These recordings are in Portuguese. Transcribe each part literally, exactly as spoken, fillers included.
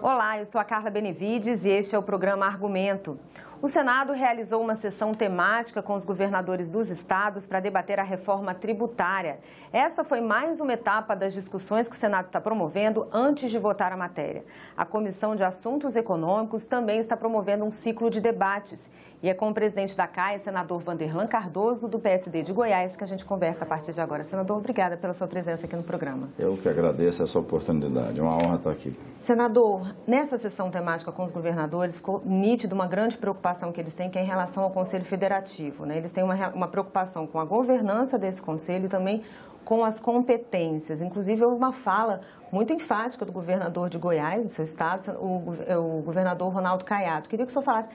Olá, eu sou a Carla Benevides e este é o programa Argumento. O Senado realizou uma sessão temática com os governadores dos estados para debater a reforma tributária. Essa foi mais uma etapa das discussões que o Senado está promovendo antes de votar a matéria. A Comissão de Assuntos Econômicos também está promovendo um ciclo de debates. E é com o presidente da C A I, senador Wanderlan Cardoso, do P S D de Goiás, que a gente conversa a partir de agora. Senador, obrigada pela sua presença aqui no programa. Eu que agradeço essa oportunidade, é uma honra estar aqui. Senador, nessa sessão temática com os governadores, ficou nítido uma grande preocupação que eles têm, que é em relação ao Conselho Federativo, né? Eles têm uma, uma preocupação com a governança desse Conselho e também com as competências. Inclusive, houve uma fala muito enfática do governador de Goiás, no seu estado, o, o governador Ronaldo Caiado. Queria que o senhor falasse,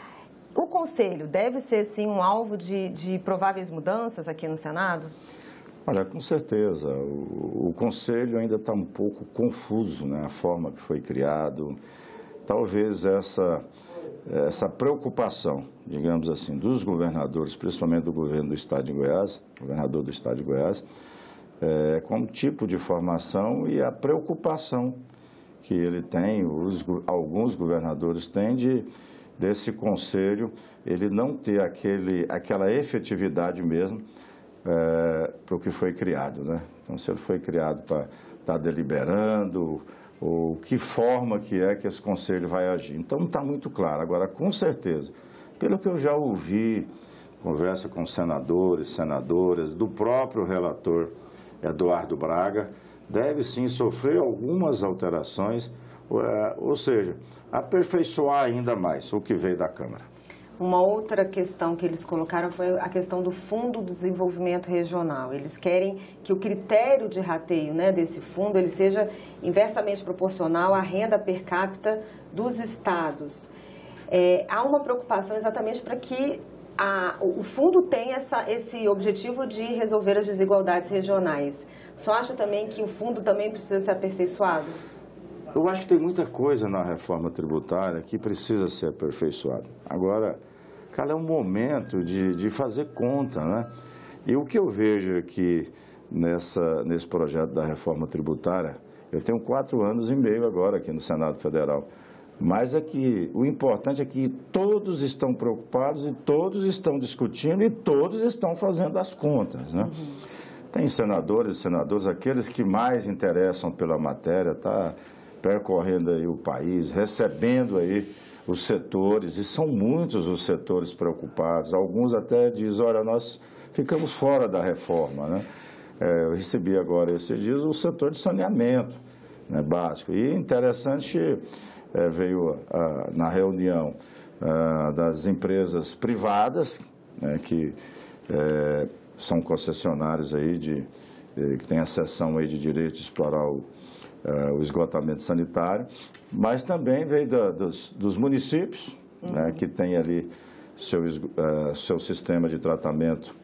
o Conselho deve ser, sim, um alvo de, de prováveis mudanças aqui no Senado? Olha, com certeza. O, o Conselho ainda está um pouco confuso, né? A forma que foi criado. Talvez essa, essa preocupação, digamos assim, dos governadores, principalmente do governo do Estado de Goiás, governador do Estado de Goiás, é, com o tipo de formação e a preocupação que ele tem, os, alguns governadores têm de desse conselho, ele não ter aquele, aquela efetividade mesmo é, para o que foi criado, né? Então, se ele foi criado para estar deliberando, ou que forma que é que esse conselho vai agir. Então, não está muito claro. Agora, com certeza, pelo que eu já ouvi, conversa com senadores, senadoras, do próprio relator Eduardo Braga, deve sim sofrer algumas alterações, ou seja, aperfeiçoar ainda mais o que veio da Câmara. Uma outra questão que eles colocaram foi a questão do Fundo do Desenvolvimento Regional. Eles querem que o critério de rateio, né, desse fundo ele seja inversamente proporcional à renda per capita dos estados. É, há uma preocupação exatamente para que a, o fundo tenha essa, esse objetivo de resolver as desigualdades regionais. O senhor acha também que o fundo também precisa ser aperfeiçoado? Eu acho que tem muita coisa na reforma tributária que precisa ser aperfeiçoada. Agora, cara, é um momento de, de fazer conta, né? E o que eu vejo aqui nessa, nesse projeto da reforma tributária, eu tenho quatro anos e meio agora aqui no Senado Federal, mas é que o importante é que todos estão preocupados e todos estão discutindo e todos estão fazendo as contas, né? Uhum. Tem senadores e senadores, aqueles que mais interessam pela matéria, tá percorrendo aí o país, recebendo aí os setores, e são muitos os setores preocupados. Alguns até dizem, olha, nós ficamos fora da reforma, né? É, eu recebi agora esses dias o setor de saneamento, né, básico. E interessante, é, veio a, na reunião a, das empresas privadas, né, que é, são concessionários aí de, que têm a cessão aí de direito de explorar o Uh, o esgotamento sanitário, mas também veio da, dos, dos municípios, uhum, né, que tem ali seu, uh, seu sistema de tratamento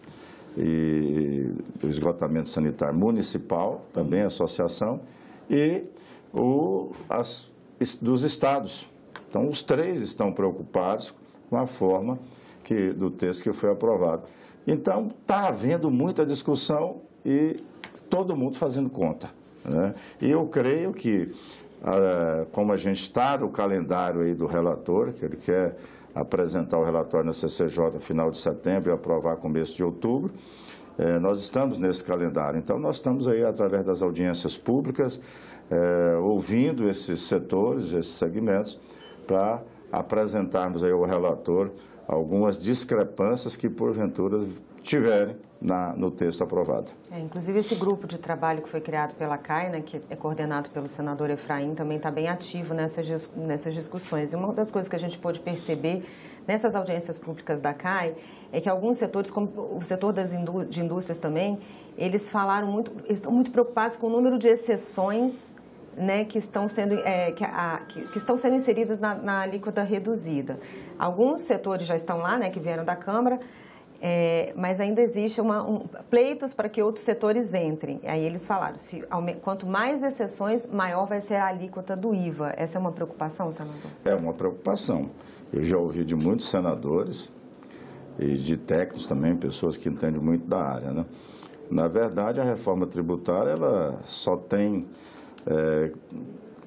e o esgotamento sanitário municipal, também associação, e o, as, dos estados. Então, os três estão preocupados com a forma que, do texto que foi aprovado. Então, está havendo muita discussão e todo mundo fazendo conta, né? E eu creio que, ah, como a gente está no calendário aí do relator, que ele quer apresentar o relatório na C C J final de setembro e aprovar começo de outubro, eh, nós estamos nesse calendário. Então, nós estamos aí, através das audiências públicas, eh, ouvindo esses setores, esses segmentos, para apresentarmos aí ao relator algumas discrepâncias que, porventura, tiverem na, no texto aprovado. É, inclusive, esse grupo de trabalho que foi criado pela C A I, né, que é coordenado pelo senador Efraim, também está bem ativo nessas, nessas discussões. E uma das coisas que a gente pôde perceber nessas audiências públicas da C A I é que alguns setores, como o setor das indú de indústrias também, eles falaram muito, estão muito preocupados com o número de exceções, né, que, estão sendo, é, que, a, que, que estão sendo inseridas na, na alíquota reduzida. Alguns setores já estão lá, né, que vieram da Câmara, é, mas ainda existe uma, um, pleitos para que outros setores entrem. Aí eles falaram, se, quanto mais exceções, maior vai ser a alíquota do I V A. Essa é uma preocupação, senador? É uma preocupação. Eu já ouvi de muitos senadores e de técnicos também, pessoas que entendem muito da área, né? Na verdade, a reforma tributária ela só tem é,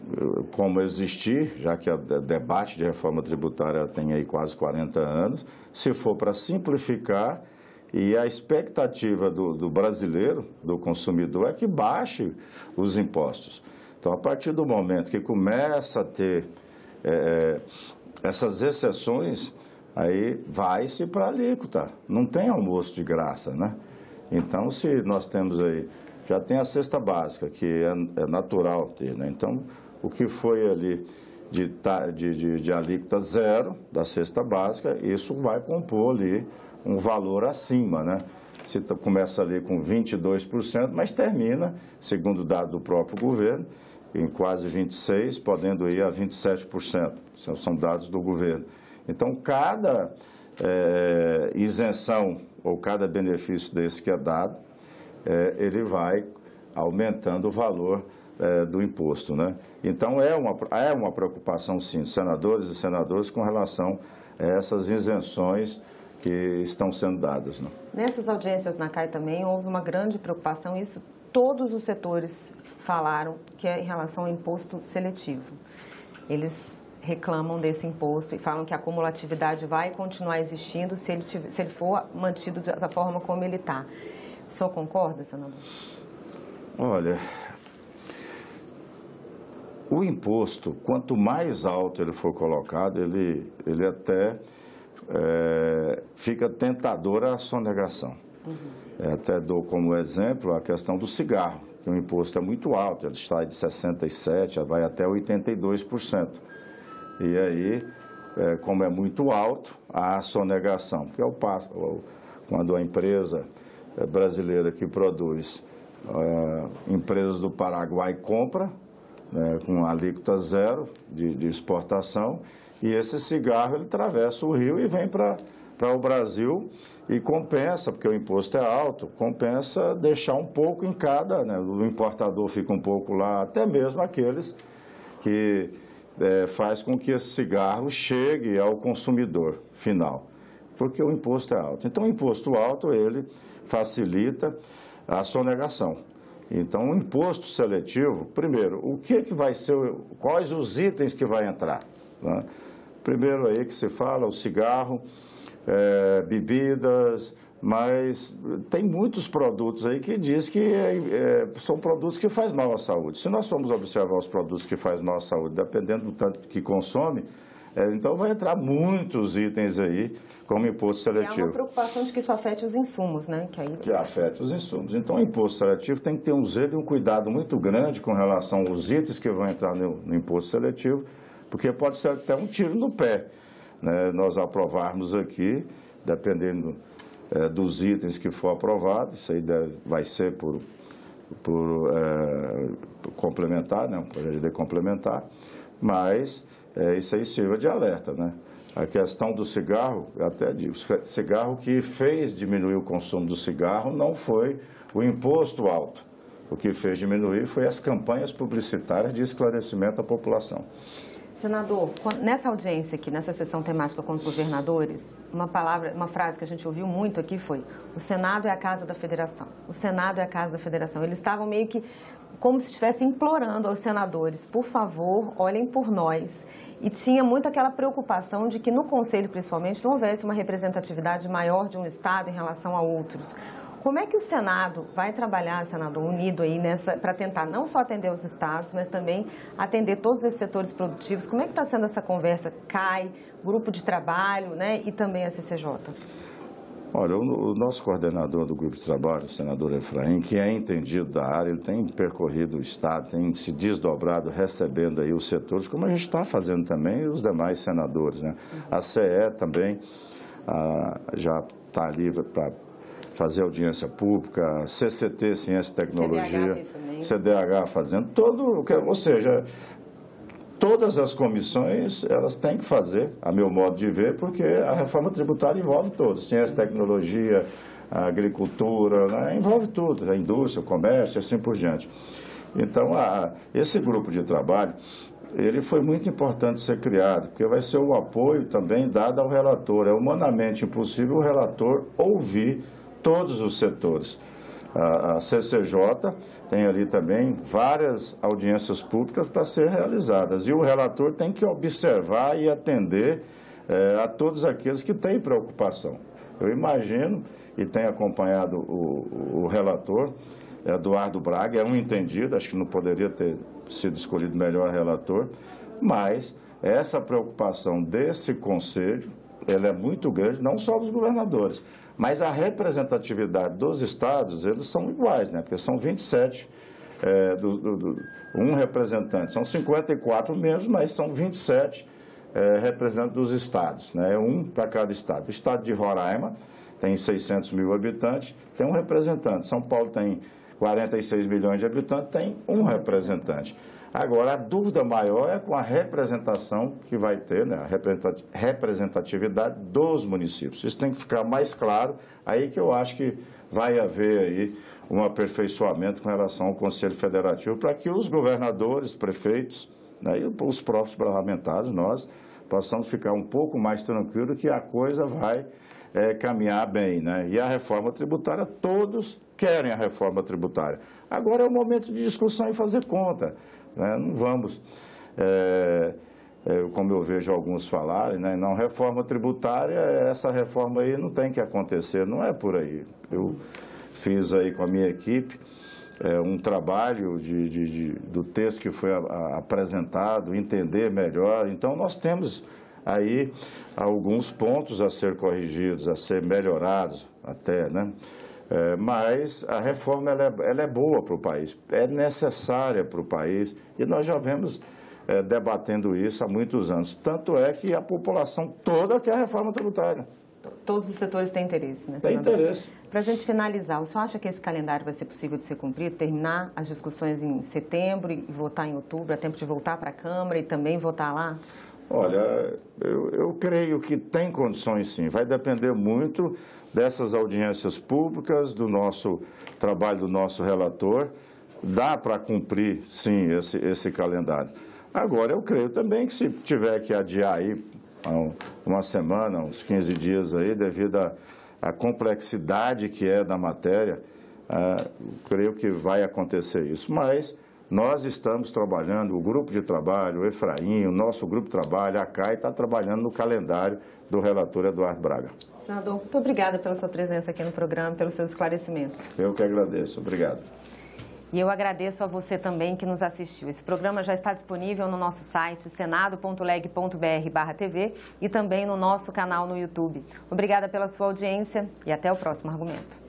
como existir, já que o debate de reforma tributária tem aí quase quarenta anos, se for para simplificar, e a expectativa do, do brasileiro, do consumidor, é que baixe os impostos. Então, a partir do momento que começa a ter é, essas exceções, aí vai-se para a alíquota. Não tem almoço de graça, né? Então, se nós temos aí, já tem a cesta básica, que é, é natural ter, né? Então, o que foi ali de, de, de, de alíquota zero da cesta básica, isso vai compor ali um valor acima, né? Se começa ali com vinte e dois por cento, mas termina, segundo o dado do próprio governo, em quase vinte e seis por cento, podendo ir a vinte e sete por cento. São dados do governo. Então, cada é, isenção ou cada benefício desse que é dado, é, ele vai aumentando o valor é, do imposto, né? Então, é uma, é uma preocupação, sim, dos senadores e senadoras com relação a essas isenções que estão sendo dadas, né? Nessas audiências na C A I também houve uma grande preocupação, isso todos os setores falaram, que é em relação ao imposto seletivo. Eles reclamam desse imposto e falam que a acumulatividade vai continuar existindo se ele, tiver, se ele for mantido da forma como ele está. O senhor concorda, senador? Olha, o imposto, quanto mais alto ele for colocado, ele, ele até é, fica tentador à sonegação. Uhum. É, até dou como exemplo a questão do cigarro, que o imposto é muito alto, ele está de sessenta e sete por cento, vai até oitenta e dois por cento. E aí, é, como é muito alto, há a sonegação, que é o passo, quando a empresa brasileira que produz, é, empresas do Paraguai compra, né, com alíquota zero de, de exportação, e esse cigarro ele atravessa o rio e vem para o Brasil e compensa, porque o imposto é alto, compensa deixar um pouco em cada, né, o importador fica um pouco lá, até mesmo aqueles que é, faz com que esse cigarro chegue ao consumidor final, porque o imposto é alto. Então, o imposto alto, ele facilita a sonegação. Então, o imposto seletivo, primeiro, o que, que vai ser, quais os itens que vai entrar, né? Primeiro aí que se fala, o cigarro, é, bebidas, mas tem muitos produtos aí que diz que é, é, são produtos que fazem mal à saúde. Se nós formos observar os produtos que fazem mal à saúde, dependendo do tanto que consome, é, então vai entrar muitos itens aí como imposto seletivo. E há uma preocupação de que isso afete os insumos, né? Que, aí... que afete os insumos. Então, o imposto seletivo tem que ter um zelo e um cuidado muito grande com relação aos itens que vão entrar no, no imposto seletivo, porque pode ser até um tiro no pé, né? Nós aprovarmos aqui, dependendo é, dos itens que for aprovado, isso aí deve, vai ser por, por, é, por complementar, né? Um projeto de lei complementar, mas é, isso aí sirva de alerta, né? A questão do cigarro, eu até digo, o cigarro que fez diminuir o consumo do cigarro não foi o imposto alto. O que fez diminuir foi as campanhas publicitárias de esclarecimento à população. Senador, nessa audiência aqui, nessa sessão temática com os governadores, uma palavra, uma frase que a gente ouviu muito aqui foi: o Senado é a casa da Federação. O Senado é a casa da Federação. Eles estavam meio que como se estivesse implorando aos senadores, por favor, olhem por nós. E tinha muito aquela preocupação de que no Conselho, principalmente, não houvesse uma representatividade maior de um Estado em relação a outros. Como é que o Senado vai trabalhar, senador, unido aí nessa, para tentar não só atender os estados, mas também atender todos esses setores produtivos? Como é que está sendo essa conversa C A I, grupo de trabalho, né, e também a C C J? Olha, o, o nosso coordenador do grupo de trabalho, o senador Efraim, que é entendido da área, ele tem percorrido o estado, tem se desdobrado, recebendo aí os setores, como a gente está fazendo também os demais senadores, né? A C E também a, já está livre para fazer audiência pública, C C T, Ciência e Tecnologia, C D H fazendo, todo, ou seja, todas as comissões, elas têm que fazer, a meu modo de ver, porque a reforma tributária envolve todos, ciência, tecnologia, a agricultura, né? Envolve tudo, a indústria, o comércio, assim por diante. Então, a, esse grupo de trabalho, ele foi muito importante ser criado, porque vai ser o apoio também dado ao relator. É humanamente impossível o relator ouvir todos os setores. a C C J tem ali também várias audiências públicas para ser realizadas. E o relator tem que observar e atender é, a todos aqueles que têm preocupação. Eu imagino, e tenho acompanhado o, o relator, Eduardo Braga, é um entendido, acho que não poderia ter sido escolhido melhor relator, mas essa preocupação desse conselho, ela é muito grande, não só dos governadores, mas a representatividade dos estados, eles são iguais, né? Porque são vinte e sete, é, do, do, do, um representante, são cinquenta e quatro mesmo, mas são vinte e sete é, representantes dos estados, né? Um para cada estado. O estado de Roraima tem seiscentos mil habitantes, tem um representante. São Paulo tem quarenta e seis milhões de habitantes, tem um representante. Agora, a dúvida maior é com a representação que vai ter, né, a representatividade dos municípios. Isso tem que ficar mais claro, aí que eu acho que vai haver aí um aperfeiçoamento com relação ao Conselho Federativo, para que os governadores, prefeitos, né, e os próprios parlamentares, nós, possamos ficar um pouco mais tranquilos que a coisa vai é, caminhar bem, né? E a reforma tributária, todos querem a reforma tributária. Agora é o momento de discussão e fazer conta. Né? Não vamos, é, é, como eu vejo alguns falarem, né? Não, reforma tributária, essa reforma aí não tem que acontecer, não é por aí. Eu fiz aí com a minha equipe é, um trabalho de, de, de, do texto que foi a, a, apresentado, entender melhor. Então, nós temos aí alguns pontos a ser corrigidos, a ser melhorados até, né? É, mas a reforma ela é, ela é boa para o país, é necessária para o país e nós já vemos é, debatendo isso há muitos anos. Tanto é que a população toda quer a reforma tributária. Todos os setores têm interesse, né? Tem interesse. Para a gente finalizar, o senhor acha que esse calendário vai ser possível de ser cumprido, terminar as discussões em setembro e votar em outubro, a tempo de voltar para a Câmara e também votar lá? Olha, eu, eu creio que tem condições sim, vai depender muito dessas audiências públicas, do nosso trabalho do nosso relator, dá para cumprir sim esse, esse calendário. Agora, eu creio também que se tiver que adiar aí uma semana, uns quinze dias aí, devido à complexidade que é da matéria, ah, creio que vai acontecer isso, mas nós estamos trabalhando, o grupo de trabalho, o Efraim, o nosso grupo de trabalho, a C A I, está trabalhando no calendário do relator Eduardo Braga. Senador, muito obrigada pela sua presença aqui no programa, pelos seus esclarecimentos. Eu que agradeço, obrigado. E eu agradeço a você também que nos assistiu. Esse programa já está disponível no nosso site, senado ponto leg ponto br barra tv e também no nosso canal no YouTube. Obrigada pela sua audiência e até o próximo argumento.